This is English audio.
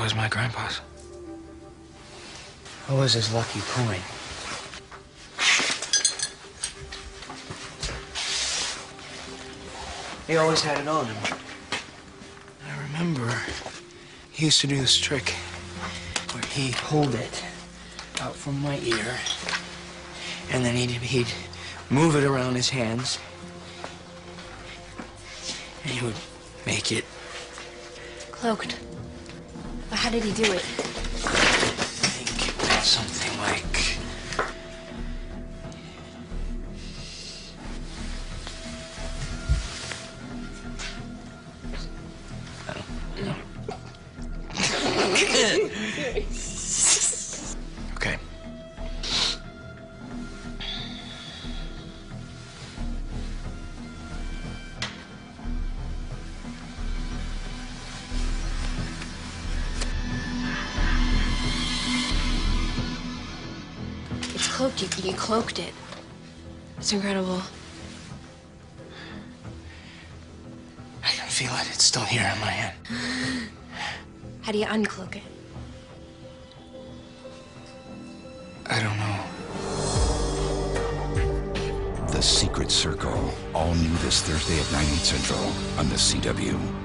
was my grandpa's. What was his lucky coin? He always had it on him. I remember he used to do this trick where he'd hold it out from my ear, and then he'd move it around his hands, and he would make it cloaked. But how did he do it? I think it went something like... Okay. It's cloaked. You cloaked it. It's incredible. I can feel it. It's still here in my hand. How do you uncloak it? I don't know. The Secret Circle, all new this Thursday at 9/8 Central on the CW.